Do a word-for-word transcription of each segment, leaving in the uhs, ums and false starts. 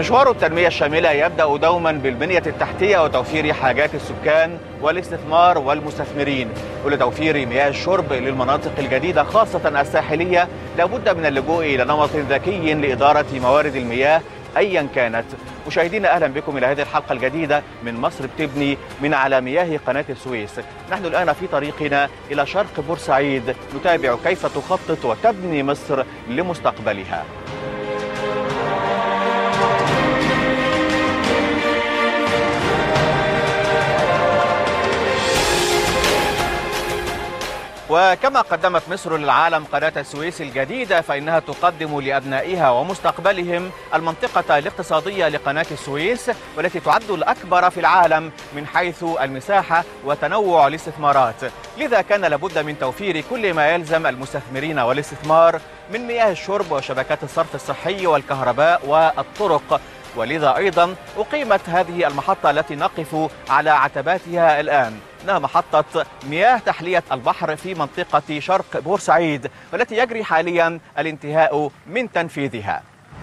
مشوار التنمية الشاملة يبدأ دوما بالبنية التحتية وتوفير حاجات السكان والاستثمار والمستثمرين، ولتوفير مياه الشرب للمناطق الجديدة خاصة الساحلية لابد من اللجوء إلى نمط ذكي لإدارة موارد المياه أيا كانت. مشاهدينا أهلا بكم إلى هذه الحلقة الجديدة من مصر بتبني من على مياه قناة السويس. نحن الآن في طريقنا إلى شرق بورسعيد نتابع كيف تخطط وتبني مصر لمستقبلها. وكما قدمت مصر للعالم قناة السويس الجديدة، فإنها تقدم لأبنائها ومستقبلهم المنطقة الاقتصادية لقناة السويس، والتي تعد الأكبر في العالم من حيث المساحة وتنوع الاستثمارات. لذا كان لابد من توفير كل ما يلزم المستثمرين والاستثمار من مياه الشرب وشبكات الصرف الصحي والكهرباء والطرق. ولذا أيضا أقيمت هذه المحطة التي نقف على عتباتها الآن، إنها محطة مياه تحلية البحر في منطقة شرق بورسعيد، والتي يجري حاليا الانتهاء من تنفيذها.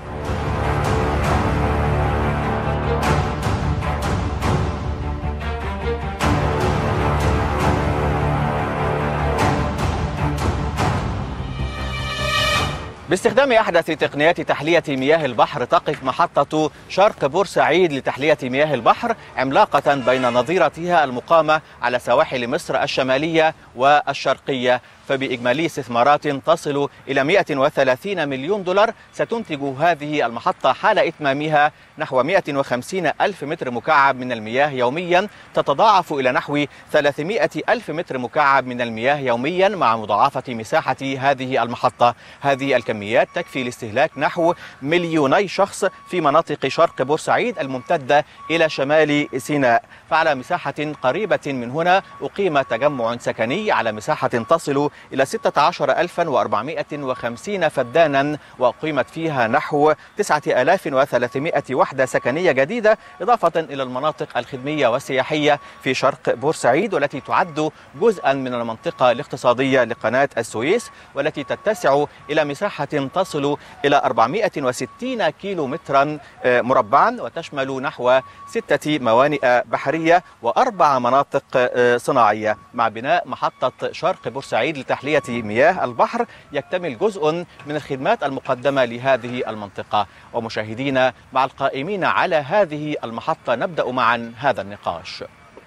باستخدام أحدث تقنيات تحلية مياه البحر تقف محطة شرق بورسعيد لتحلية مياه البحر عملاقة بين نظيرتها المقامة على سواحل مصر الشمالية والشرقية، فبإجمالي استثمارات تصل إلى مئة وثلاثين مليون دولار ستنتج هذه المحطة حال إتمامها نحو مئة وخمسين ألف متر مكعب من المياه يوميا، تتضاعف إلى نحو ثلاثمئة ألف متر مكعب من المياه يوميا مع مضاعفة مساحة هذه المحطة. هذه الكميات تكفي لاستهلاك نحو مليوني شخص في مناطق شرق بورسعيد الممتدة إلى شمال سيناء. فعلى مساحة قريبة من هنا أقيم تجمع سكني على مساحة تصل إلى ستة عشر ألفا وأربعمئة وخمسين فدانا، وأقيمت فيها نحو تسعة آلاف وثلاثمئة وحدة سكنية جديدة، إضافة إلى المناطق الخدمية والسياحية في شرق بورسعيد، والتي تعد جزءا من المنطقة الاقتصادية لقناة السويس، والتي تتسع إلى مساحة تصل إلى أربعمئة وستين كيلو مترا مربعا، وتشمل نحو ستة موانئ بحرية وأربع مناطق صناعية. مع بناء محطة شرق بورسعيد لتحلية مياه البحر يكتمل جزء من الخدمات المقدمة لهذه المنطقة. ومشاهدينا، مع القائمين على هذه المحطة نبدأ معا هذا النقاش.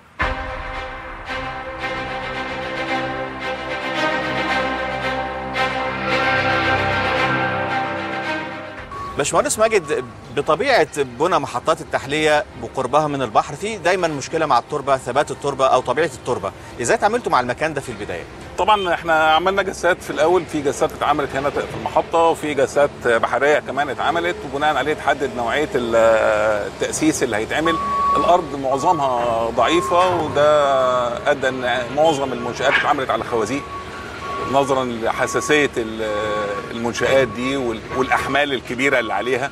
باشمهندس ماجد، بطبيعة بنى محطات التحلية بقربها من البحر في دايما مشكلة مع التربة، ثبات التربة أو طبيعة التربة، إزاي تعاملتوا مع المكان ده في البداية؟ طبعا احنا عملنا جسات في الأول، في جسات اتعملت هنا في المحطة، وفي جسات بحرية كمان اتعملت، وبناء عليه تحدد نوعية التأسيس اللي هيتعمل. الأرض معظمها ضعيفة، وده أدى أن معظم المنشآت اتعملت على خوازيق نظرا لحساسية المنشآت دي والأحمال الكبيرة اللي عليها.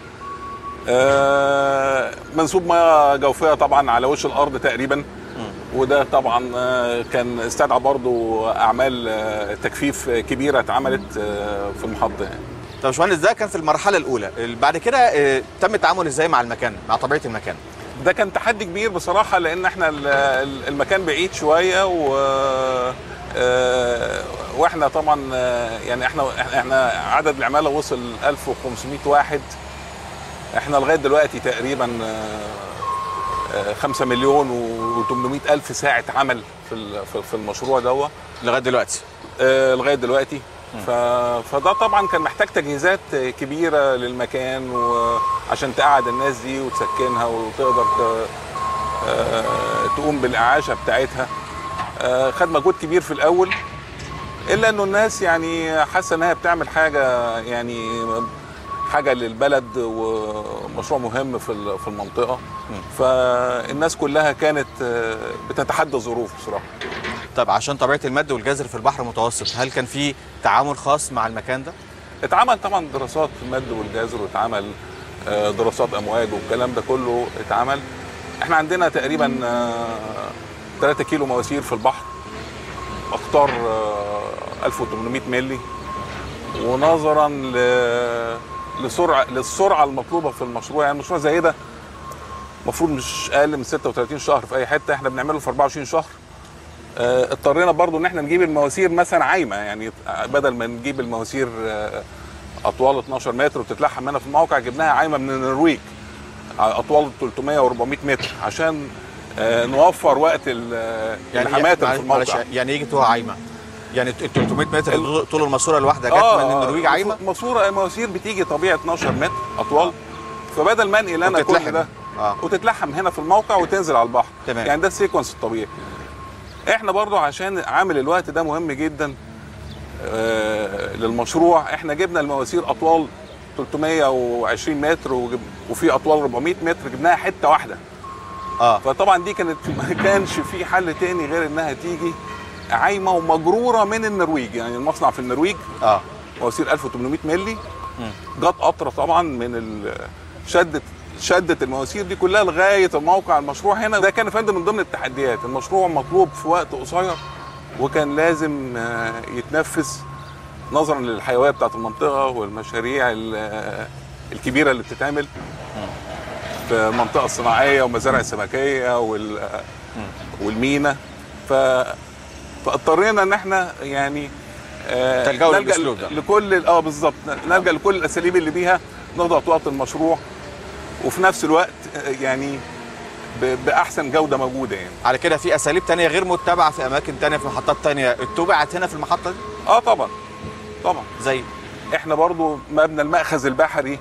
منسوب مياه جوفية طبعا على وش الأرض تقريبا، وده طبعا كان استدعى برضو أعمال تجفيف كبيرة اتعملت في المحطة يعني. طب باشمهندس، ده كان في المرحلة الأولى، بعد كده تم التعامل إزاي مع المكان، مع طبيعة المكان؟ ده كان تحدي كبير بصراحة، لأن احنا المكان بعيد شوية، و واحنا طبعا يعني احنا احنا عدد العماله وصل ألف وخمسمئة واحد. احنا لغايه دلوقتي تقريبا خمسة مليون وثمانمئة ألف ساعه عمل في في المشروع دوت لغايه دلوقتي. اه لغايه دلوقتي. فده طبعا كان محتاج تجهيزات كبيره للمكان، وعشان تقعد الناس دي وتسكنها وتقدر تقوم بالاعاشه بتاعتها. خد مجهود كبير في الاول، الا انه الناس يعني حاسه انها بتعمل حاجه، يعني حاجه للبلد ومشروع مهم في في المنطقه. فالناس كلها كانت بتتحدى الظروف بصراحه. طب عشان طبيعه المد والجزر في البحر المتوسط، هل كان في تعامل خاص مع المكان ده؟ اتعمل طبعا دراسات في المد والجزر، واتعمل دراسات امواج والكلام ده كله اتعمل. احنا عندنا تقريبا ثلاثة كيلو مواسير في البحر، اقطار ألف وثمانمئة مللي، ونظرا لسرعه للسرعه المطلوبه في المشروع. يعني مشروع زي ده المفروض مش اقل من ستة وثلاثين شهر في اي حته، احنا بنعمله في أربعة وعشرين شهر. اه اضطرينا برضو ان احنا نجيب المواسير مثلا عايمه، يعني بدل ما نجيب المواسير اه اطوال اتناشر متر وتتلحم هنا في الموقع، جبناها عايمه من النرويج اطوال ثلاثمائة وأربعمائة متر عشان اه نوفر وقت اللحامات يعني في الموقع. يعني يجي توها عايمه، يعني ال ثلاثمائة متر طول الماسوره الواحده جت آه من النرويج عايمه؟ ماسوره مواسير بتيجي طبيعي اتناشر متر اطوال، فبدل ما انقل انا كل ده آه. وتتلحم هنا في الموقع وتنزل على البحر. تمام. يعني ده السيكونس الطبيعي. احنا برضو عشان عامل الوقت ده مهم جدا آه للمشروع، احنا جبنا المواسير اطوال ثلاثمائة وعشرين متر وفي اطوال أربعمائة متر، جبناها حته واحده. اه فطبعا دي كانت ما كانش في حل تاني غير انها تيجي عايمه ومجروره من النرويج، يعني المصنع في النرويج. اه مواسير ألف وثمانمائة مللي، جت قطره طبعا من شدت شدت المواسير دي كلها لغايه الموقع المشروع هنا. ده كان فندم من ضمن التحديات، المشروع مطلوب في وقت قصير وكان لازم يتنفذ نظرا للحيويه بتاعه المنطقه والمشاريع الكبيره اللي بتتعمل في المنطقه الصناعيه ومزارع السمكيه والمينا. ف فاضطرينا ان احنا يعني آه نلجا لكل اه بالظبط نلجا لكل الاساليب اللي بيها نضغط وقت المشروع وفي نفس الوقت يعني باحسن جوده موجوده. يعني على كده في اساليب ثانيه غير متبعه في اماكن ثانيه في محطات ثانيه اتبعت هنا في المحطه دي؟ اه طبعا طبعا. زي احنا برضو مبنى المأخذ البحري،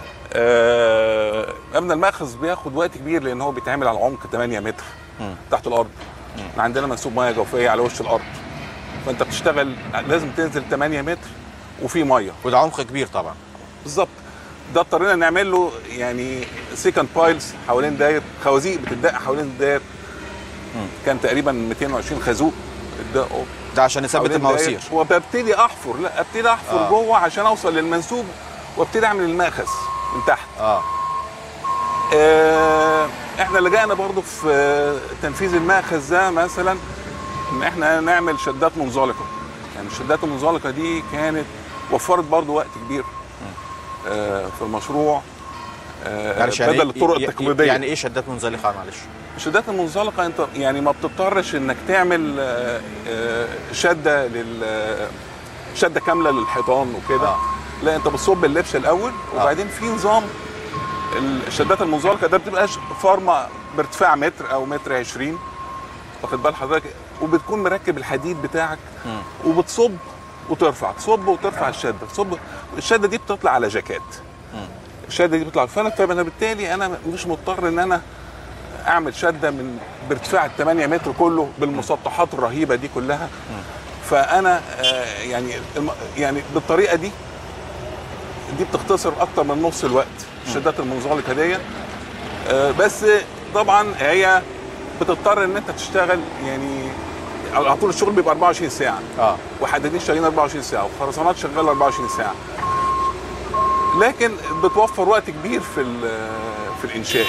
آه مبنى المأخذ بياخد وقت كبير لان هو بيتعمل على عمق ثمانية متر م. تحت الارض. م. عندنا منسوب ميه جوفيه على وش الارض، فانت بتشتغل لازم تنزل ثمانية متر وفي ميه، وده عمق كبير طبعا. بالظبط. ده اضطرينا نعمل له يعني سيكند بايلز حوالين داير، خوازيق بتدق حوالين الداير. كان تقريبا مئتين وعشرين خازوق اتدقوا ده عشان يثبت المواسير. وببتدي احفر لا ابتدي احفر آه. جوه عشان اوصل للمنسوب وابتدي اعمل المأخذ من تحت. اه, آه احنا لجأنا برضو في تنفيذ المأخذ ده مثلا ان احنا نعمل شدات منزلقه. يعني الشدات المنزلقه دي كانت وفرت برضو وقت كبير آه في المشروع آه بدل الطرق التقليديه. يعني ايه شدات منزلقه معلش؟ الشدات المنزلقه انت يعني ما بتضطرش انك تعمل آه آه شده لل شده كامله للحيطان وكده. آه. لا انت بتصب اللبشه الاول وبعدين في نظام الشدات المنزلقه ده بتبقاش فارمه بارتفاع متر او متر عشرين، واخد بال حضرتك، وبتكون مركب الحديد بتاعك م. وبتصب وترفع، تصب وترفع الشده، تصب الشده دي بتطلع على جاكيت. م. الشده دي بتطلع، فانا فانا بالتالي انا مش مضطر ان انا اعمل شده من بارتفاع ثمانية متر كله بالمسطحات الرهيبه دي كلها. م. فانا آه يعني يعني بالطريقه دي دي بتختصر اكتر من نص الوقت الشدات المنزلقه دي. آه بس طبعا هي بتضطر ان انت تشتغل يعني على طول، الشغل بيبقى أربعة وعشرين ساعه. اه وحدادين شغالين أربعة وعشرين ساعه وخرسانات شغاله أربعة وعشرين ساعه، لكن بتوفر وقت كبير في في الانشاء.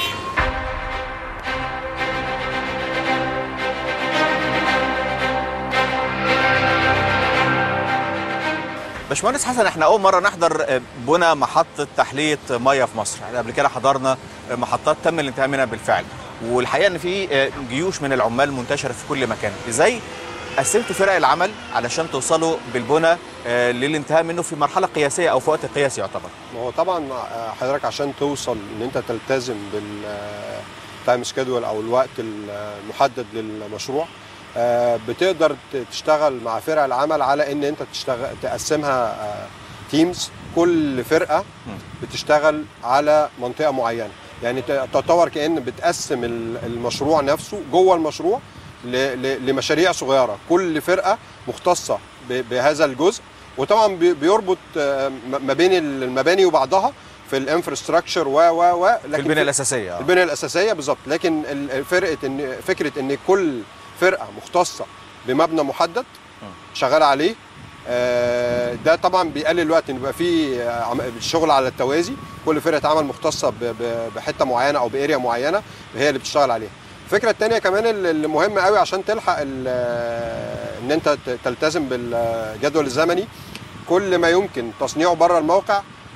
باشمهندس حسن، احنا اول مره نحضر بنى محطه تحليه ميه في مصر. احنا قبل كده حضرنا محطات تم الانتهاء منها بالفعل، والحقيقه ان في جيوش من العمال منتشره في كل مكان. ازاي قسمتوا فرق العمل علشان توصلوا بالبنى للانتهاء منه في مرحله قياسيه او في وقت قياسي يعتبر؟ هو طبعا حضرتك عشان توصل ان انت تلتزم بالتايم سكيدول او الوقت المحدد للمشروع، بتقدر تشتغل مع فرق العمل على ان انت تشتغل تقسمها تيمز، كل فرقه بتشتغل على منطقه معينه. يعني تعتبر كأن بتقسم المشروع نفسه جوه المشروع لمشاريع صغيره، كل فرقه مختصه بهذا الجزء. وطبعا بيربط ما بين المباني وبعضها في الانفراستراكشر و و و في البنيه الاساسيه. البنيه الاساسيه بالظبط. لكن فرقه ان فكره ان كل فرقه مختصه بمبنى محدد شغال عليه، ده طبعا بيقلل الوقت، ان يبقى في شغل على التوازي، كل فرقه عمل مختصه بحته معينه او باريا معينه هي اللي بتشتغل عليها. الفكره الثانيه كمان اللي مهمه قوي عشان تلحق ان انت تلتزم بالجدول الزمني، كل ما يمكن تصنيعه بره الموقع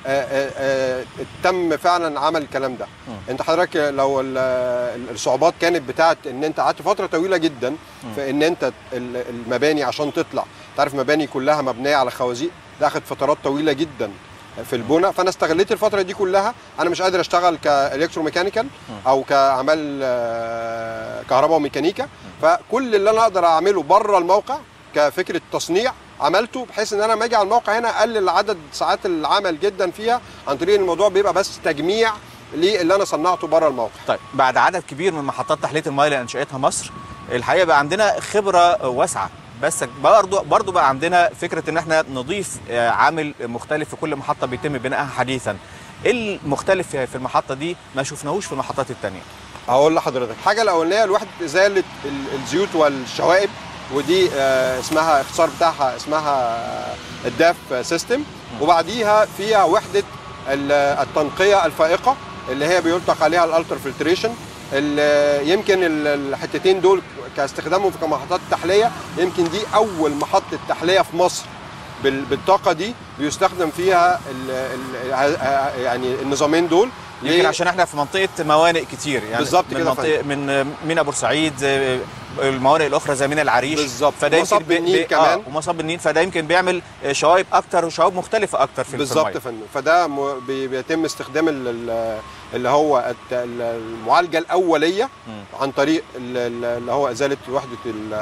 آآ آآ تم فعلا عمل الكلام ده. م. انت حضرتك لو الصعوبات كانت بتاعت ان انت قعدت فتره طويله جدا م. في ان انت المباني عشان تطلع، تعرف مباني كلها مبنيه على خوازيق، ده اخد فترات طويله جدا في البناء، فانا استغليت الفتره دي كلها انا مش قادر اشتغل كالكتروميكانيكال او كاعمال كهرباء وميكانيكا، فكل اللي انا اقدر اعمله بره الموقع كفكره تصنيع عملته، بحيث ان انا لما اجي على الموقع هنا اقلل عدد ساعات العمل جدا فيها، عن طريق الموضوع بيبقى بس تجميع للي انا صنعته بره الموقع. طيب بعد عدد كبير من محطات تحليه المياه اللي انشاتها مصر، الحقيقه بقى عندنا خبره واسعه، بس برضه برضه بقى عندنا فكره ان احنا نضيف عامل مختلف في كل محطه بيتم بنائها حديثا. ايه المختلف في المحطه دي ما شفناهوش في المحطات الثانيه؟ هقول لحضرتك الحاجه الاولانيه، الوحده ازاله الزيوت والشوائب، ودي اسمها اختصار بتاعها اسمها الداف سيستم، وبعديها فيها وحده التنقيه الفائقه اللي هي بيطلق عليها الالتر فلتريشن. يمكن الحتتين دول كاستخدامهم في محطات التحليه، يمكن دي اول محطه تحليه في مصر بالطاقه دي بيستخدم فيها ال ال يعني النظامين دول. يمكن عشان احنا في منطقه موانئ كتير، يعني بالظبط من كده، منطقه من ميناء بورسعيد، الموانئ الاخرى زي ميناء العريش بالظبط، فده ومصب بي النيل بي كمان آه ومصب النيل، فده يمكن بيعمل شوائب اكتر وشوائب مختلفه اكتر في بالظبط يا فندم. فده بيتم استخدام اللي هو المعالجه الاوليه م. عن طريق اللي هو ازاله وحده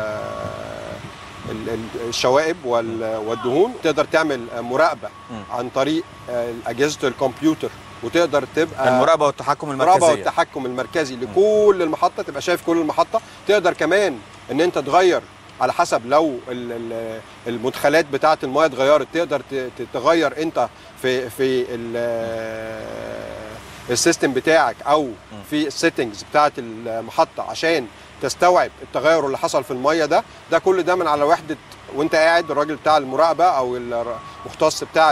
الشوائب والدهون. تقدر تعمل مراقبه م. عن طريق اجهزه الكمبيوتر، وتقدر تبقى المراقبه والتحكم المركزي المراقبه والتحكم المركزي لكل المحطه، تبقى شايف كل المحطه. تقدر كمان ان انت تغير على حسب لو المدخلات بتاعه المياه اتغيرت، تقدر تغير انت في في السيستم بتاعك او في السيتنجز بتاعه المحطه عشان تستوعب التغير اللي حصل في الميه ده. ده كل ده من على وحده وانت قاعد، الراجل بتاع المراقبه او المختص بتاع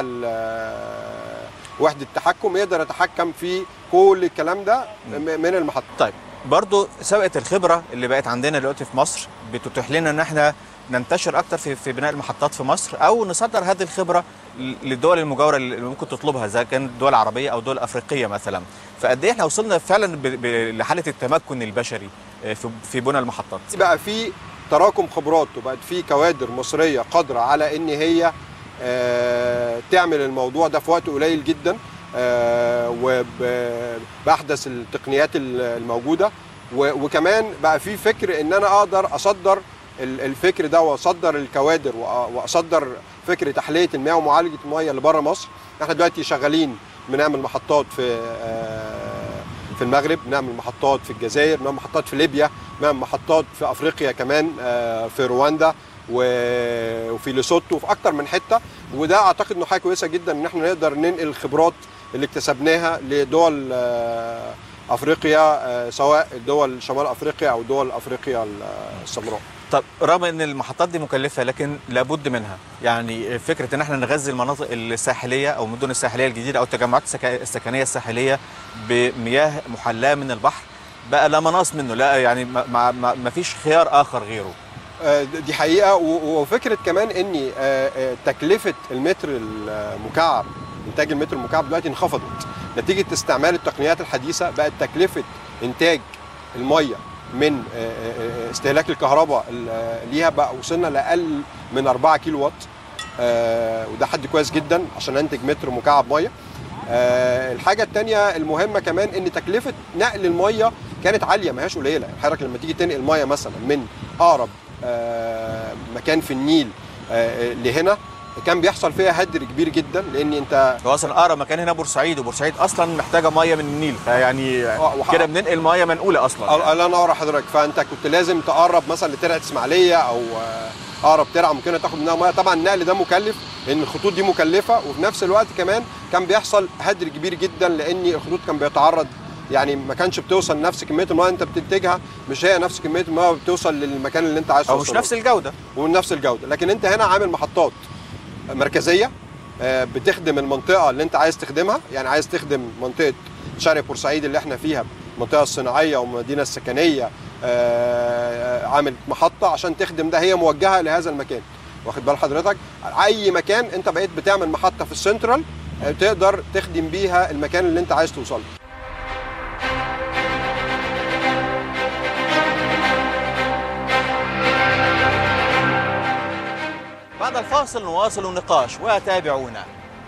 وحده التحكم يقدر يتحكم في كل الكلام ده من المحطه. طيب برضو سابقه الخبره اللي بقت عندنا دلوقتي في مصر بتتيح لنا ان احنا ننتشر اكتر في في بناء المحطات في مصر، او نصدر هذه الخبره للدول المجاوره اللي ممكن تطلبها، اذا كانت دول عربيه او دول افريقيه مثلا. فقد ايه احنا وصلنا فعلا لحاله التمكن البشري في في بناء المحطات؟ بقى في تراكم خبرات، وبقت في كوادر مصريه قادره على ان هي آه تعمل الموضوع ده في وقت قليل جدا، آه وباحدث التقنيات الموجوده، وكمان بقى في فكر ان انا اقدر اصدر الفكر ده واصدر الكوادر واصدر فكر تحليه المياه ومعالجه المياه اللي بره مصر. احنا دلوقتي شغالين بنعمل محطات في في المغرب، بنعمل محطات في الجزائر، بنعمل محطات في ليبيا، بنعمل محطات في افريقيا كمان، في رواندا وفي ليسوتو وفي اكتر من حته. وده اعتقد انه حاجه كويسه جدا ان احنا نقدر ننقل الخبرات اللي اكتسبناها لدول افريقيا، سواء دول شمال افريقيا او دول افريقيا السمراء. طب رغم ان المحطات دي مكلفه لكن لابد منها، يعني فكره ان احنا نغذي المناطق الساحليه او المدن الساحليه الجديده او التجمعات السكنيه الساحليه بمياه محلاه من البحر بقى لا مناص منه، لا يعني ما, ما, ما فيش خيار اخر غيره. دي حقيقه، وفكره كمان ان تكلفه المتر المكعب، انتاج المتر المكعب دلوقتي انخفضت نتيجه استعمال التقنيات الحديثه. بقت تكلفه انتاج الميه من استهلاك الكهرباء ليها بقى وصلنا لاقل من أربعة كيلو وات، وده حد كويس جدا عشان انتج متر مكعب ميه. الحاجه الثانيه المهمه كمان ان تكلفه نقل الميه كانت عاليه، ما هياش قليله. حضرتك لما تيجي تنقل ميه مثلا من اقرب مكان في النيل لهنا كان بيحصل فيها هدر كبير جدا، لان انت هو اصلا اقرب مكان هنا بورسعيد، وبورسعيد اصلا محتاجه ميه من النيل، فيعني كده بننقل ميه منقوله اصلا. الله يعني. ينور حضرتك. فانت كنت لازم تقرب مثلا لترعه اسماعيليه او اقرب ترعه ممكن تاخد منها ميه. طبعا النقل ده مكلف لان الخطوط دي مكلفه، وفي نفس الوقت كمان كان بيحصل هدر كبير جدا لان الخطوط كان بيتعرض، يعني ما كانش بتوصل نفس كميه الميه انت بتنتجها، مش هي نفس كميه الميه بتوصل للمكان اللي انت عايز توصله، او مش نفس الجوده ومن نفس الجوده. لكن انت هنا عامل محطات مركزيه بتخدم المنطقه اللي انت عايز تخدمها، يعني عايز تخدم منطقه شرق بورسعيد اللي احنا فيها، المنطقه الصناعيه والمدينه السكنيه، عامل محطه عشان تخدم ده، هي موجهه لهذا المكان. واخد بال حضرتك؟ اي مكان انت بقيت بتعمل محطه في السنترال تقدر تخدم بيها المكان اللي انت عايز توصله. بعد الفاصل نواصل النقاش وتابعونا.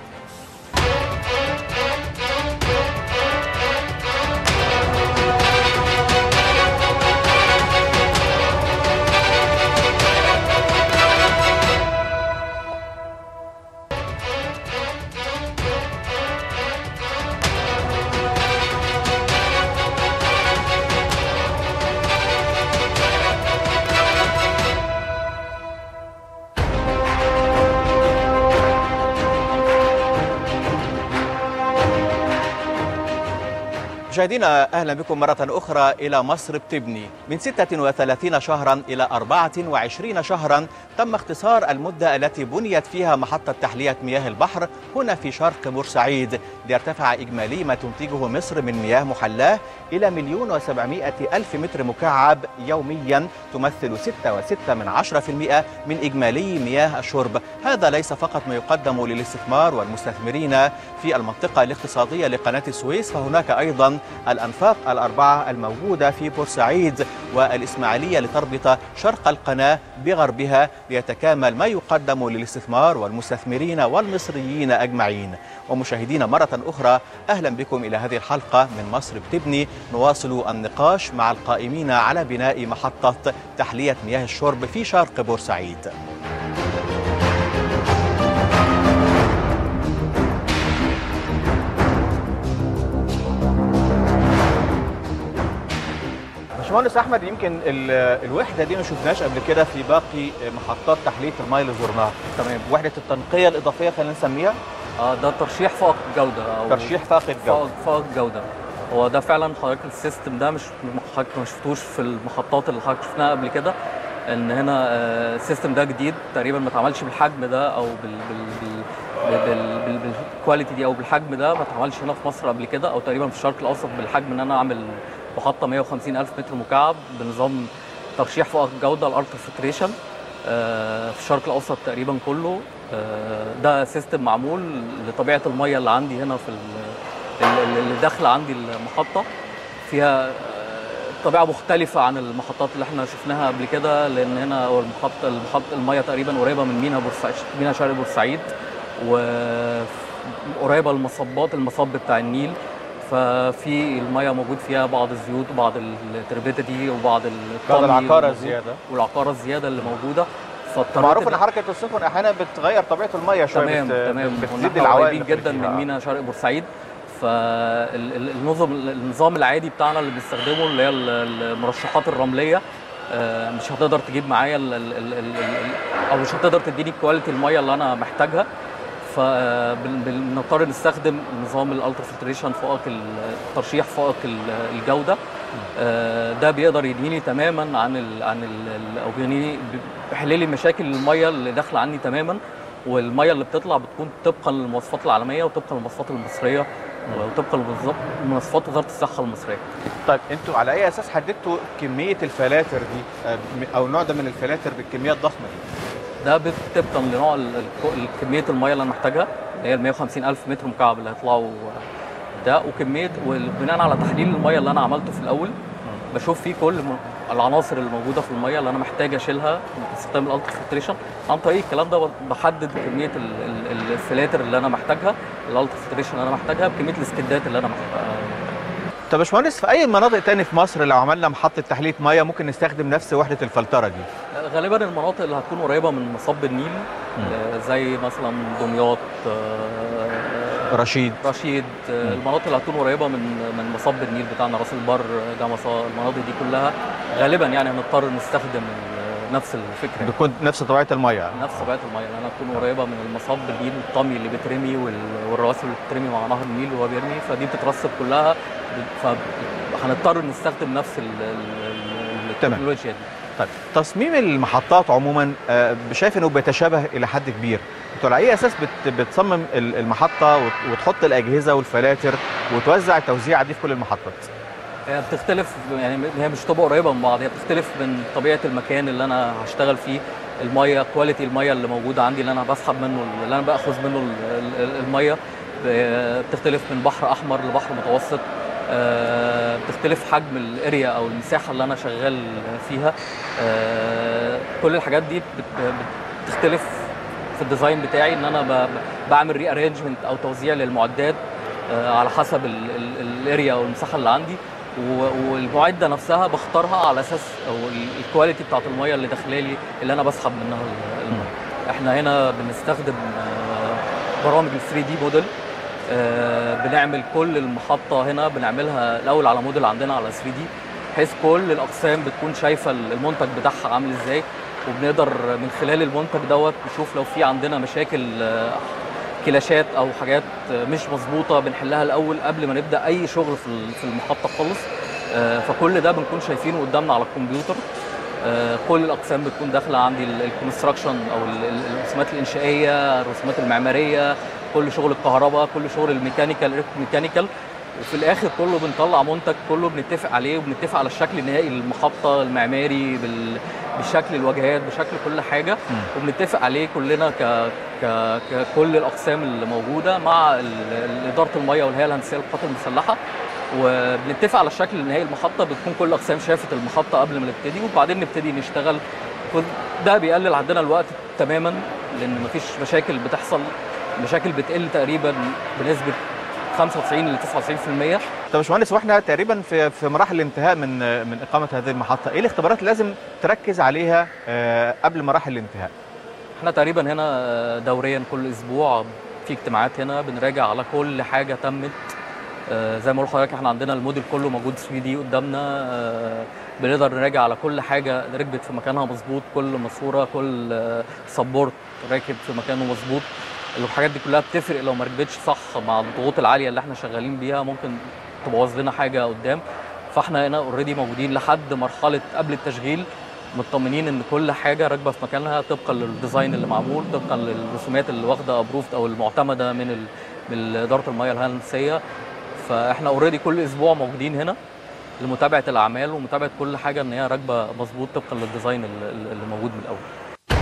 مشاهدينا أهلا بكم مرة أخرى إلى مصر بتبني. من ستة وثلاثين شهرا إلى أربعة وعشرين شهرا تم اختصار المدة التي بنيت فيها محطة تحلية مياه البحر هنا في شرق بورسعيد، ليرتفع إجمالي ما تنتجه مصر من مياه محلاة إلى مليون وسبعمائة ألف متر مكعب يوميا، تمثل ستة وستة من عشرة في المئة من إجمالي مياه الشرب. هذا ليس فقط ما يقدم للاستثمار والمستثمرين في المنطقة الاقتصادية لقناة السويس، فهناك أيضا الأنفاق الأربعة الموجودة في بورسعيد والإسماعيلية لتربط شرق القناة بغربها، ليتكامل ما يقدم للاستثمار والمستثمرين والمصريين أجمعين. ومشاهدينا مرة أخرى أهلا بكم إلى هذه الحلقة من مصر بتبني، نواصل النقاش مع القائمين على بناء محطة تحلية مياه الشرب في شرق بورسعيد. باشمهندس احمد، يمكن الوحده دي ما شفناش قبل كده في باقي محطات تحليه الماء اللي زرناها. تمام. وحده التنقيه الاضافيه خلينا نسميها اه ده ترشيح فائق الجوده او ترشيح فائق الجوده. فائق الجوده هو ده فعلا. حضرتك السيستم ده مش حضرتك ما شفتوش في المحطات اللي حضرتك شفناها قبل كده، ان هنا آه السيستم ده جديد تقريبا، ما اتعملش بالحجم ده او بال بال بال بال بالكواليتي دي او بالحجم ده، ما اتعملش هنا في مصر قبل كده او تقريبا في الشرق الاوسط بالحجم ان انا اعمل محطه مئة وخمسين ألف متر مكعب بنظام ترشيح فائق الجوده الالترافلتريشن آه في الشرق الاوسط تقريبا كله. آه ده سيستم معمول لطبيعه الميه اللي عندي هنا في اللي داخله عندي المحطه، فيها طبيعه مختلفه عن المحطات اللي احنا شفناها قبل كده، لان هنا المحطه المحطه الميه تقريبا قريبه من ميناء بورسعيد، ميناء شرق بورسعيد، وقريبه المصبات المصب بتاع النيل، ففي الميه موجود فيها بعض الزيوت وبعض التربيديتي وبعض بعض العقاره الزياده والعقاره الزياده اللي موجوده. معروف ان حركه السفن احيانا بتغير طبيعه الميه شويه. تمام بت... تمام بتزيد العوائل جدا من ميناء شرق بورسعيد. فالنظام النظام العادي بتاعنا اللي بنستخدمه اللي هي المرشحات الرمليه مش هتقدر تجيب معايا او مش هتقدر تديني كواليتي الميه اللي انا محتاجها، فبنضطر نستخدم نظام الالترافلتريشن فائق الترشيح فائق الجوده. ده بيقدر يديني تماما عن ال عن ال او بيديني بيحل لي مشاكل الميه اللي داخله عني تماما، والميه اللي بتطلع بتكون طبقا للمواصفات العالميه وطبقا للمواصفات المصريه وطبقا لمواصفات وزاره الصحه المصريه. طيب انتوا على اي اساس حددتوا كميه الفلاتر دي او نوع ده من الفلاتر بالكميه الضخمه دي؟ ده طبقا لنوع كميه الميه اللي انا محتاجها اللي هي ال مئة وخمسين ألف متر مكعب اللي هيطلعوا ده، وكميه وبناء على تحليل الميه اللي انا عملته في الاول بشوف فيه كل العناصر اللي موجوده في الميه اللي انا محتاج اشيلها باستخدام الالترافلتريشن. عن طريق الكلام ده بحدد كميه الفلاتر اللي انا محتاجها، الالترافلتريشن اللي انا محتاجها بكميه الاسكدات اللي انا محتاجها. طب يا باشمهندس، في اي مناطق تاني في مصر لو عملنا محطه تحليه ميه ممكن نستخدم نفس وحده الفلتره دي؟ غالبا المناطق اللي هتكون قريبه من مصب النيل زي مثلا دمياط، رشيد رشيد المناطق اللي هتكون قريبه من من مصب النيل بتاعنا، راس البر، جمصه، المناطق دي كلها غالبا يعني هنضطر نستخدم نفس الفكره، بتكون نفس طبيعه الميه نفس طبيعه الميه لان انا تكون قريبه من المصب النيل والطمي اللي بترمي والرواسب اللي بترمي مع نهر النيل وهو بيرمي، فدي بتترسب كلها، فهنضطر نستخدم نفس التكنولوجيا دي. طيب تصميم المحطات عموما شايف انه بيتشابه الى حد كبير، انتوا على اي اساس بتصمم المحطه وتحط الاجهزه والفلاتر وتوزع التوزيعه دي في كل المحطات؟ هي بتختلف، يعني هي مش تبقى قريبه من بعض، هي بتختلف من طبيعه المكان اللي انا هشتغل فيه، الميه كواليتي الميه اللي موجوده عندي اللي انا بسحب منه اللي انا باخذ منه الميه، بتختلف من بحر احمر لبحر متوسط، بتختلف حجم الاريا او المساحه اللي انا شغال فيها. كل الحاجات دي بتختلف في الديزاين بتاعي، ان انا بعمل ري ارينجمنت او توزيع للمعدات على حسب الاريا او المساحه اللي عندي، والمعده نفسها بختارها على اساس او الكواليتي بتاعت الميه اللي داخله لي اللي انا بسحب منها الميه. احنا هنا بنستخدم برامج ال ثري دي موديل، بنعمل كل المحطه هنا بنعملها الاول على موديل عندنا على ثري دي، بحيث كل الاقسام بتكون شايفه المنتج بتاعها عامل ازاي، وبنقدر من خلال المنتج دوت نشوف لو في عندنا مشاكل كلاشات او حاجات مش مظبوطه بنحلها الاول قبل ما نبدا اي شغل في المحطه خالص. فكل ده بنكون شايفينه قدامنا على الكمبيوتر. كل الاقسام بتكون داخله عندي، الكونستراكشن او الرسومات الانشائيه، الرسومات المعماريه، كل شغل الكهرباء، كل شغل الميكانيكال ميكانيكال وفي الاخر كله بنطلع منتج كله بنتفق عليه، وبنتفق على الشكل النهائي للمحطه المعماري بال بشكل الواجهات بشكل كل حاجه، وبنتفق عليه كلنا ك... ك... ككل الاقسام اللي موجوده مع اداره الميه والهيئه الهندسيه للقوات المسلحه، وبنتفق على الشكل النهائي المحطه. بتكون كل الاقسام شافت المحطه قبل ما نبتدي، وبعدين نبتدي نشتغل. ده بيقلل عندنا الوقت تماما، لان مفيش مشاكل بتحصل، مشاكل بتقل تقريبا بنسبه خمسة وتسعين ل تسعة وتسعين بالمية. طب يا باشمهندس، واحنا تقريبا في في مراحل الانتهاء من من اقامه هذه المحطه، ايه الاختبارات اللي لازم تركز عليها قبل مراحل الانتهاء؟ احنا تقريبا هنا دوريا كل اسبوع في اجتماعات هنا بنراجع على كل حاجه تمت. زي ما قلت لحضرتك احنا عندنا الموديل كله موجود ثري دي قدامنا، بنقدر نراجع على كل حاجه ركبت في مكانها مظبوط، كل ماسوره كل سبورت راكب في مكانه مظبوط. الحاجات دي كلها بتفرق لو ما ركبتش صح مع الضغوط العاليه اللي احنا شغالين بيها، ممكن تبوظ لنا حاجه قدام. فاحنا هنا اوريدي موجودين لحد مرحله قبل التشغيل، مطمنين ان كل حاجه راكبه في مكانها طبقا للديزاين اللي معمول، طبقا للرسومات اللي واخده ابروفد او المعتمده من ال... من اداره الميه الهندسيه. فاحنا اوريدي كل اسبوع موجودين هنا لمتابعه الاعمال ومتابعه كل حاجه ان هي راكبه مظبوط طبقا للديزاين اللي موجود من الاول.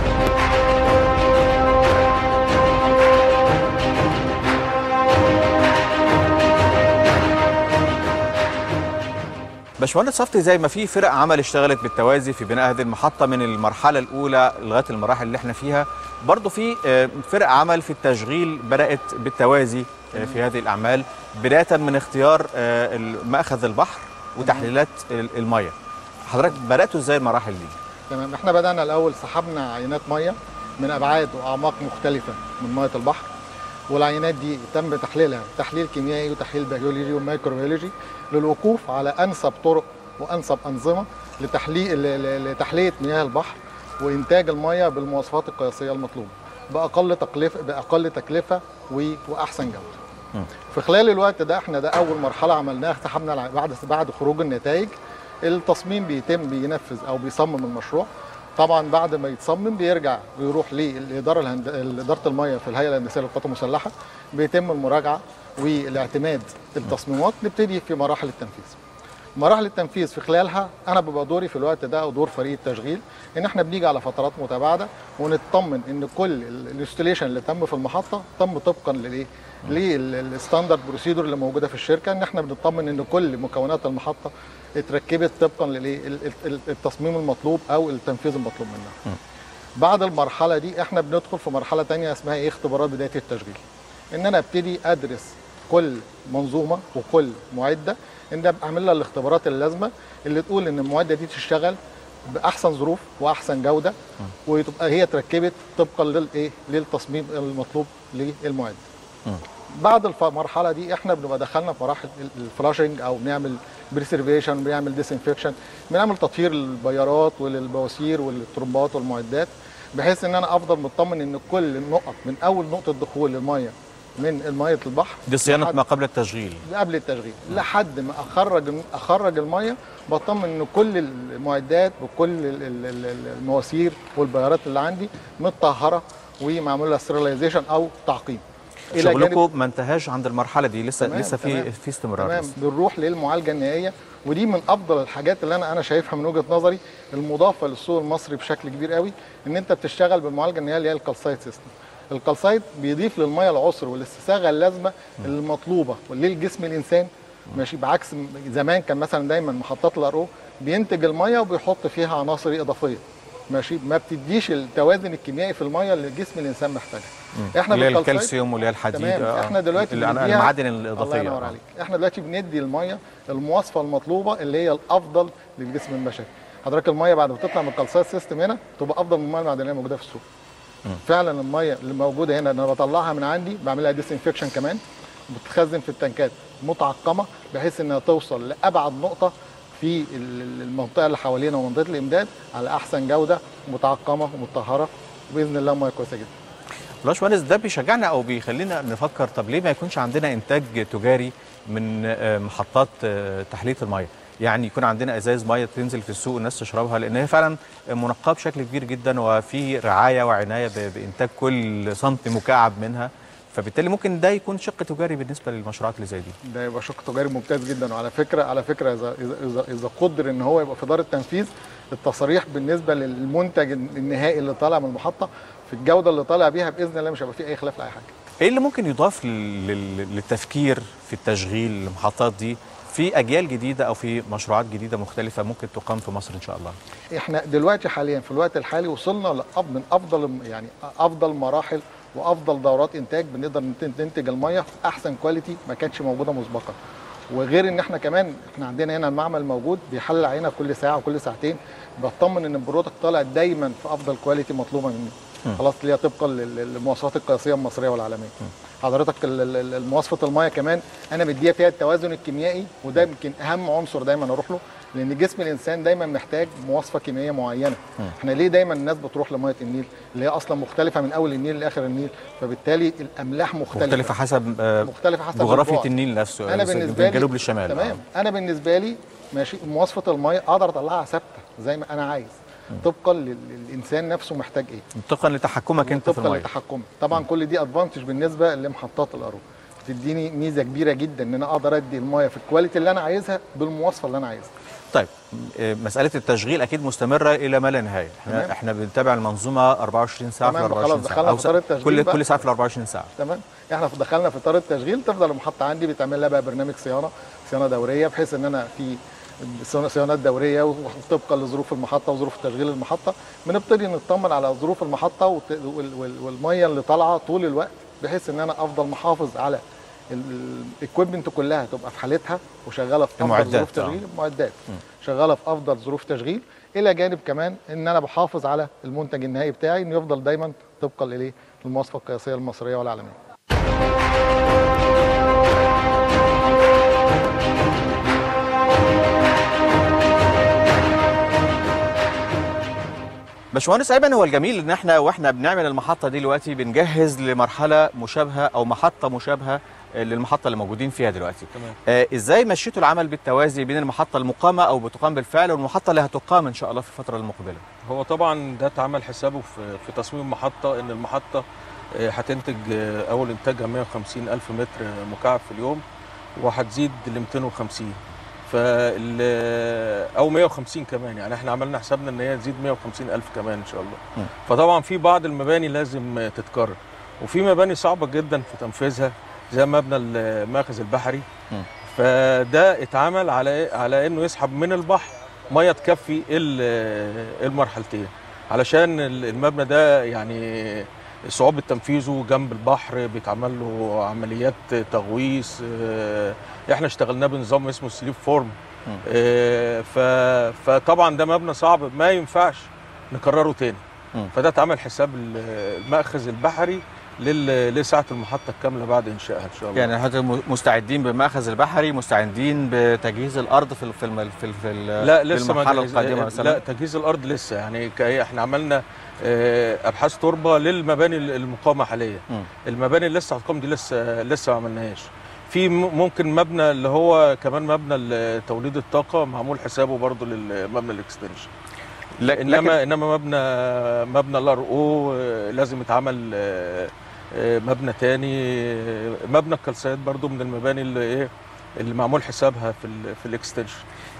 باشمهندس صفتي، زي ما في فرق عمل اشتغلت بالتوازي في بناء هذه المحطة من المرحلة الأولى لغاية المراحل اللي احنا فيها، برضه في فرق عمل في التشغيل بدأت بالتوازي في هذه الأعمال، بداية من اختيار مأخذ البحر وتحليلات المية. حضرتك بدأتوا ازاي المراحل دي؟ تمام، احنا بدأنا الأول سحبنا عينات مية من أبعاد وأعماق مختلفة من مية البحر، والعينات دي تم تحليلها تحليل كيميائي وتحليل بيولوجي وميكروبيولوجي للوقوف على انسب طرق وانسب انظمه لتحليل لتحليه مياه البحر وانتاج المياه بالمواصفات القياسيه المطلوبه باقل تكلفه باقل تكلفه واحسن جوده. في خلال الوقت ده احنا ده اول مرحله عملناها، سحبنا بعد بعد خروج النتائج التصميم بيتم بينفذ او بيصمم المشروع. طبعا بعد ما يتصمم بيرجع ويروح للاداره الهند... اداره الميه في الهيئه الهندسيه للقوات المسلحه، بيتم المراجعه والاعتماد التصميمات، نبتدي في مراحل التنفيذ. مراحل التنفيذ في خلالها انا ببقى دوري في الوقت ده او دور فريق التشغيل ان احنا بنيجي على فترات متباعده ونطمن ان كل الانستليشن اللي تم في المحطه تم طبقا للايه؟ للستاندرد بروسيدور اللي موجوده في الشركه، ان احنا بنطمن ان كل مكونات المحطه اتركبت طبقا للتصميم المطلوب او التنفيذ المطلوب منها. بعد المرحله دي احنا بندخل في مرحله ثانيه اسمها ايه؟ اختبارات بدايه التشغيل. ان انا ابتدي ادرس كل منظومه وكل معده، ان انا اعمل لها الاختبارات اللازمه اللي تقول ان المعده دي تشتغل باحسن ظروف واحسن جوده، وتبقى هي اتركبت طبقا للايه؟ للتصميم المطلوب للمعده. بعد المرحله دي احنا بنبقى دخلنا في مراحل الفلاشنج او بنعمل بريسيرفيشن، بنعمل ديسانفكشن، بنعمل تطهير للبيارات وللبواسير والترمبات والمعدات، بحيث ان انا افضل مطمن ان كل النقط من اول نقطه دخول الميه من ميه البحر دي صيانه ما قبل التشغيل قبل التشغيل لحد ما اخرج اخرج الميه، بطمن ان كل المعدات وكل المواسير والبيارات اللي عندي متطهره ومعمول لها ستيرلايزيشن او تعقيم. شغلكم ما انتهاش عند المرحله دي، لسه تمام لسه في تمام في استمرار. تمام، بنروح للمعالجه النهائيه، ودي من افضل الحاجات اللي انا انا شايفها من وجهه نظري المضافه للسوق المصري بشكل كبير قوي، ان انت بتشتغل بالمعالجه النهائيه اللي هي الكالسايت سيستم. الكالسايت بيضيف للميه العنصر والاستساغه اللازمه المطلوبه للجسم الانسان، ماشي، بعكس زمان كان مثلا دايما محطات الار او بينتج الميه وبيحط فيها عناصر اضافيه، ماشي، ما بتديش التوازن الكيميائي في الميه اللي جسم الانسان محتاجها. احنا اللي هي الكالسيوم واللي هي الحديد، آه. احنا دلوقتي المعادن الاضافيه. الله ينور عليك. احنا دلوقتي بندي الميه المواصفه المطلوبه اللي هي الافضل للجسم البشري. حضرتك الميه بعد ما تطلع من الكالسايت سيستم هنا تبقى افضل من الميه المعدنيه الموجوده في السوق. م. فعلا الميه اللي موجوده هنا انا بطلعها من عندي بعملها ديسانفكشن كمان، بتتخزن في التنكات متعقمه بحيث انها توصل لابعد نقطه في المنطقه اللي حوالينا ومنطقه الامداد على احسن جوده، متعقمه ومطهره، وباذن الله ميه كويسه جدا. باشمهندس، ده بيشجعنا او بيخلينا نفكر طب ليه ما يكونش عندنا انتاج تجاري من محطات تحليه الميه؟ يعني يكون عندنا ازايز ميه تنزل في السوق الناس تشربها، لان هي فعلا منقاه بشكل كبير جدا وفي رعايه وعنايه بانتاج كل سنتي مكعب منها، فبالتالي ممكن ده يكون شق تجاري بالنسبه للمشروعات اللي زي دي. ده يبقى شق تجاري ممتاز جدا، وعلى فكره على فكره اذا اذا اذا قدر ان هو يبقى في دار التنفيذ التصاريح بالنسبه للمنتج النهائي اللي طالع من المحطه في الجوده اللي طالع بيها باذن الله مش هيبقى فيه اي خلاف لاي حاجه. ايه اللي ممكن يضاف للتفكير في التشغيل المحطات دي في اجيال جديده او في مشروعات جديده مختلفه ممكن تقام في مصر ان شاء الله؟ احنا دلوقتي حاليا في الوقت الحالي وصلنا من افضل يعني افضل مراحل وافضل دورات انتاج، بنقدر ننتج الميه في احسن كواليتي ما كانتش موجوده مسبقا. وغير ان احنا كمان احنا عندنا هنا المعمل موجود بيحلل عينه كل ساعه وكل ساعتين، بطمن ان البرودكت طالع دايما في افضل كواليتي مطلوبه مني. خلاص اللي هي طبقا للمواصفات القياسيه المصريه والعالميه. حضرتك مواصفه الميه كمان انا مديها فيها التوازن الكيميائي، وده يمكن اهم عنصر دايما اروح له، لان جسم الانسان دايما محتاج مواصفه كيميائيه معينه. م. احنا ليه دايما الناس بتروح لميه النيل اللي هي اصلا مختلفه من اول النيل لاخر النيل، فبالتالي الاملاح مختلفه مختلفه حسب مختلفه حسب جغرافيه النيل نفسه، انا بالنسبه لي من الجنوب للشمال. تمام. آه. انا بالنسبه لي ماشي مواصفه الميه اقدر اطلعها ثابته زي ما انا عايز، طبقا للانسان نفسه محتاج ايه، طبقا لتحكمك انت في الميه. طبقا لتحكمك طبعا. م. كل دي ادفانتج بالنسبه لمحطات الارو، بتديني ميزه كبيره جدا ان انا اقدر ادي الميه في الكواليتي اللي انا عايزها بالمواصفه اللي انا عايزها. طيب مساله التشغيل اكيد مستمره الى ما لا نهايه، احنا تمام. احنا بنتابع المنظومه أربعة وعشرين ساعه في أربعة وعشرين ساعه، خلاص دخلنا في اطار كل كل ساعه في أربعة وعشرين ساعه. تمام، احنا دخلنا في اطار التشغيل، تفضل المحطه عندي بيتعمل لها بقى برنامج صيانه صيانه دوريه، بحيث ان انا في صيانات دوريه وطبقا لظروف المحطه وظروف تشغيل المحطه بنبتدي نطمن على ظروف المحطه والميه اللي طالعه طول الوقت، بحيث ان انا افضل محافظ على الاكويبمنت كلها تبقى في حالتها وشغاله في افضل ظروف تشغيل، المعدات شغاله في افضل ظروف تشغيل، الى جانب كمان ان انا بحافظ على المنتج النهائي بتاعي انه يفضل دايما طبقا للايه؟ للمواصفه القياسيه المصريه والعالميه. باشمهندس ايمن، هو الجميل ان احنا واحنا بنعمل المحطه دي دلوقتي بنجهز لمرحله مشابهه او محطه مشابهه للمحطه اللي موجودين فيها دلوقتي. تمام. آه ازاي مشيتوا العمل بالتوازي بين المحطه المقامه او بتقام بالفعل والمحطه اللي هتقام ان شاء الله في الفتره المقبله؟ هو طبعا ده اتعمل حسابه في في تصميم المحطه، ان المحطه هتنتج اول انتاجها مئة وخمسين ألف متر مكعب في اليوم، وهتزيد ل مئتين وخمسين فال او مئة وخمسين كمان، يعني احنا عملنا حسابنا ان هي تزيد مئة وخمسين ألف كمان ان شاء الله. م. فطبعا في بعض المباني لازم تتكرر، وفي مباني صعبه جدا في تنفيذها زي مبنى الماخذ البحري. م. فده اتعمل على على انه يسحب من البحر ميه تكفي المرحلتين، علشان المبنى ده يعني صعوبة تنفيذه جنب البحر، بيتعمل له عمليات تغويص. احنا اشتغلناه بنظام اسمه سليب فورم. فطبعا ده مبنى صعب ما ينفعش نكرره تاني. فده اتعمل حساب المأخذ البحري لساعة المحطة الكاملة بعد إنشائها إن شاء الله. يعني حضرتك مستعدين بالمأخذ البحري، مستعدين بتجهيز الأرض في في في, في لا لسه المرحلة القادمة مثلا؟ لا تجهيز الأرض لسه، يعني احنا عملنا أبحاث تربة للمباني المقامة حاليا. م. المباني اللي لسه هتقام دي لسه لسه ما عملناهاش. في ممكن مبنى اللي هو كمان مبنى توليد الطاقة معمول حسابه برضه للمبنى الاكستنشن. انما انما مبنى مبنى الار او لازم يتعمل مبنى تاني. مبنى الكالسيات برضو من المباني اللي ايه اللي معمول حسابها في في الاكستنشن.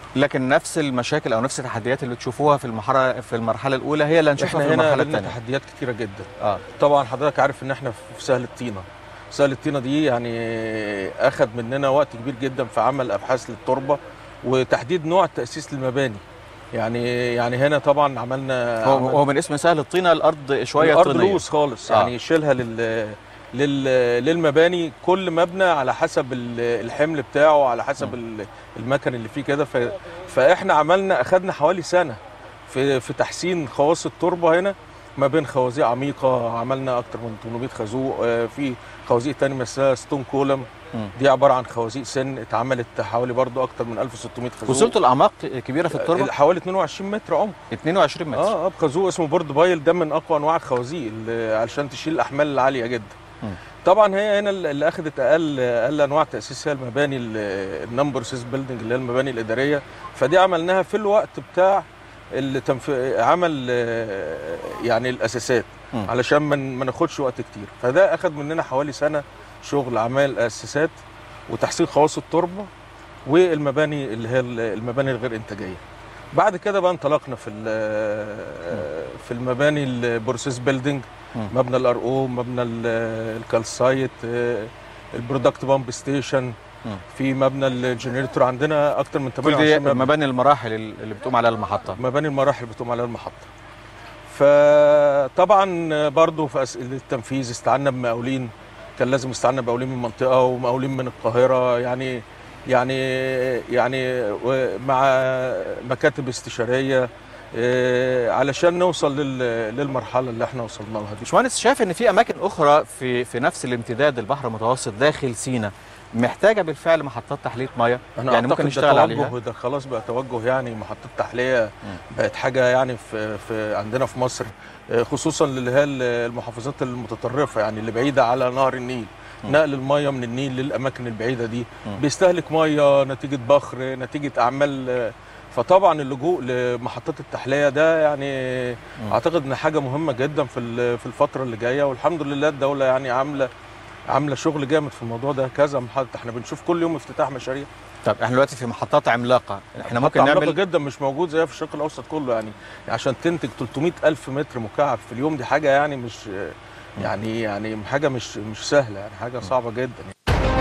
لكن نفس المشاكل او نفس التحديات اللي تشوفوها في المرحله في المرحله الاولى هي اللي هنشوفها في المرحله الثانيه. تحديات كتيره جدا. اه طبعا حضرتك عارف ان احنا في سهل الطينه. سهل الطينه دي يعني اخذ مننا وقت كبير جدا في عمل ابحاث للتربه وتحديد نوع تاسيس للمباني. يعني يعني هنا طبعا عملنا هو, عمل هو من اسم سهل الطينه الارض شويه الارض طينيه، لوس خالص. آه. يعني يشيلها لل للمباني، كل مبنى على حسب الحمل بتاعه، على حسب م. المكن اللي فيه كده. فاحنا عملنا اخذنا حوالي سنه في في تحسين خواص التربه هنا، ما بين خوازيق عميقه عملنا اكتر من ثمانمائة خازوق، في خوازيق ثانيه مثلا ستون كولم دي عباره عن خوازيق سن اتعملت حوالي برضو اكتر من ألف وستمائة خازوق. وصلتوا لاعماق كبيره في التربه؟ حوالي اتنين وعشرين متر عمق. اتنين وعشرين متر. اه اه بخازوق اسمه بورد بايل، ده من اقوى انواع الخوازيق علشان تشيل الاحمال العاليه جدا. م. طبعا هي هنا اللي اخذت اقل اقل انواع تاسيس هي المباني النمبر سيس بيلدينج اللي هي المباني الاداريه. فدي عملناها في الوقت بتاع التنف... عمل يعني الاساسات م. علشان ما ناخدش وقت كتير. فده اخذ مننا حوالي سنه شغل اعمال الاساسات وتحسين خواص التربه والمباني اللي هي المباني الغير انتاجيه. بعد كده بقى انطلقنا في في المباني البروسيس بيلدينج، مبنى الار او، مبنى الكالسايت، البرودكت بامب ستيشن، في مبنى الجنريتور. عندنا اكتر من ثمانية وعشرين مبنى. مباني المراحل اللي بتقوم عليها المحطه. مباني المراحل اللي بتقوم عليها المحطه. فطبعا برضو في اسئله التنفيذ استعنا بمقاولين، كان لازم استعنا بمقاولين من المنطقه ومقاولين من القاهره، يعني يعني يعني مع مكاتب استشاريه علشان نوصل للمرحله اللي احنا وصلنا لها دي. باشمهندس، شايف ان في اماكن اخرى في في نفس الامتداد البحر المتوسط داخل سيناء محتاجه بالفعل محطات تحليه ميه؟ يعني ممكن نشتغل عليها؟ ده خلاص بقى توجه، يعني محطات تحليه بقت حاجه يعني في, في عندنا في مصر، خصوصا اللي هي المحافظات المتطرفه، يعني اللي بعيده على نهر النيل. م. نقل الميه من النيل للاماكن البعيده دي م. بيستهلك ميه نتيجه بخر، نتيجه اعمال. فطبعا اللجوء لمحطات التحليه ده يعني م. اعتقد ان حاجه مهمه جدا في في الفتره اللي جايه، والحمد لله الدوله يعني عامله عامله شغل جامد في الموضوع ده. كذا محطه احنا بنشوف كل يوم افتتاح مشاريع. طب احنا دلوقتي في محطات عملاقه، احنا ممكن نعمل عملاقه جدا مش موجود زيها في الشرق الاوسط كله. يعني عشان تنتج ثلاثمائة ألف متر مكعب في اليوم، دي حاجه يعني مش يعني يعني حاجه مش مش سهله، يعني حاجه صعبه جدا يعني.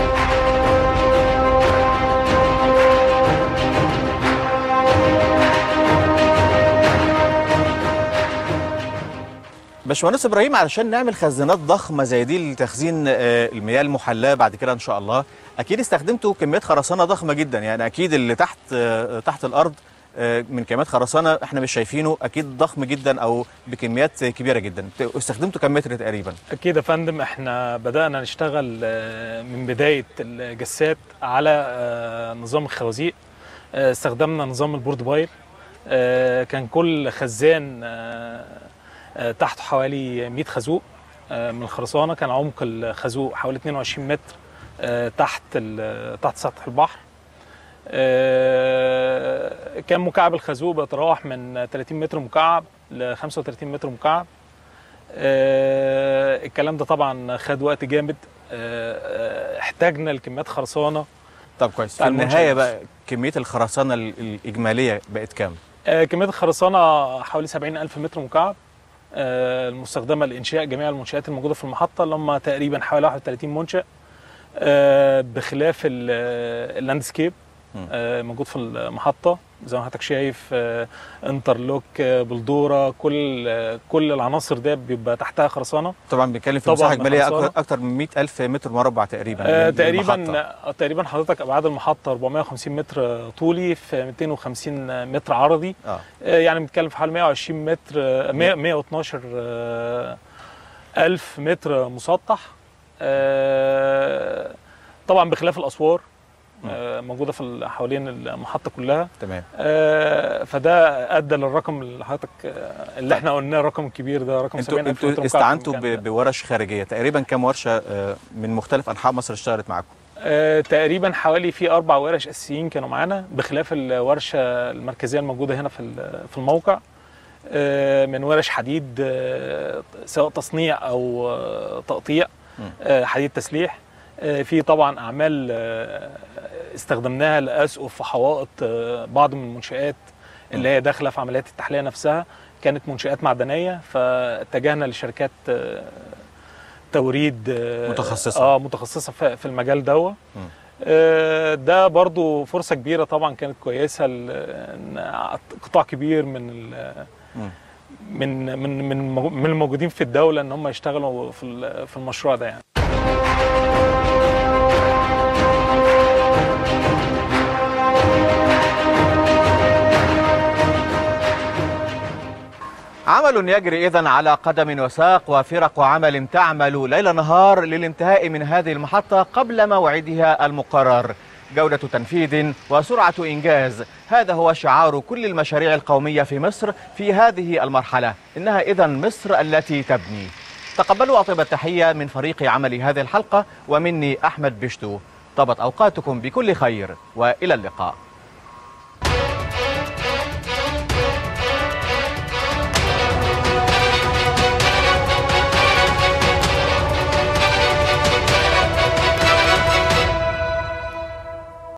باشمهندس ابراهيم، علشان نعمل خزانات ضخمه زي دي لتخزين المياه المحلاه بعد كده ان شاء الله، اكيد استخدمتوا كميات خرسانه ضخمه جدا. يعني اكيد اللي تحت تحت الارض من كميات خرسانه احنا مش شايفينه، اكيد ضخم جدا او بكميات كبيره جدا. استخدمتوا كم متر تقريبا؟ اكيد يا فندم، احنا بدانا نشتغل من بدايه الجسات على نظام الخوازيق. استخدمنا نظام البورد بايل، كان كل خزان تحته حوالي مئة خازوق من الخرسانه. كان عمق الخازوق حوالي اتنين وعشرين متر تحت تحت سطح البحر. كان مكعب الخازوق بيتراوح من ثلاثين متر مكعب ل خمسة وثلاثين متر مكعب. الكلام ده طبعا خد وقت جامد، احتاجنا لكميات خرسانه. طب كويس، في النهايه بقى كميه الخرسانه الاجماليه بقت كام؟ كميه الخرسانه حوالي سبعين ألف متر مكعب المستخدمه لانشاء جميع المنشآت الموجوده في المحطه، اللي هم تقريبا حوالي واحد وثلاثين منشأ، بخلاف اللاندسكيب موجود في المحطه زي ما حضرتك شايف، انترلوك، بلدوره، كل كل العناصر ده بيبقى تحتها خرسانه. طبعا بنتكلم في مساحه اجماليه اكثر من مئة ألف متر مربع تقريبا. آه تقريبا تقريبا حضرتك ابعاد المحطه أربعمائة وخمسين متر طولي في مئتين وخمسين متر عرضي. آه. آه يعني بنتكلم في حوالي مئة وعشرين متر، مئة واثناشر ألف متر مسطح. آه طبعا بخلاف الاسوار آه موجوده في حوالين المحطه كلها. تمام. آه فده ادى للرقم اللي حضرتك آه اللي احنا قلناه الرقم الكبير ده، رقم سبعين ألف متر. انتوا استعنتوا بورش خارجيه، تقريبا كم ورشه آه من مختلف انحاء مصر اشتغلت معاكم؟ آه تقريبا حوالي في اربع ورش اساسيين كانوا معانا، بخلاف الورشه المركزيه الموجوده هنا في في الموقع، آه من ورش حديد، آه سواء تصنيع او آه تقطيع، آه حديد تسليح. في طبعا اعمال استخدمناها لاسقف وحوائط بعض من المنشآت اللي هي داخله في عمليات التحليه نفسها، كانت منشآت معدنيه، فاتجهنا لشركات توريد متخصصه اه متخصصه في المجال دوت. ده برضو فرصه كبيره طبعا كانت كويسه، ان قطاع كبير من من من من من الموجودين في الدوله ان هم يشتغلوا في في المشروع ده يعني. عمل يجري إذن على قدم وساق، وفرق عمل تعمل ليل نهار للانتهاء من هذه المحطة قبل موعدها المقرر. جودة تنفيذ وسرعة إنجاز، هذا هو شعار كل المشاريع القومية في مصر في هذه المرحلة. إنها إذن مصر التي تبني. تقبلوا أطيب التحية من فريق عمل هذه الحلقة، ومني أحمد بشتو. طابت أوقاتكم بكل خير، وإلى اللقاء.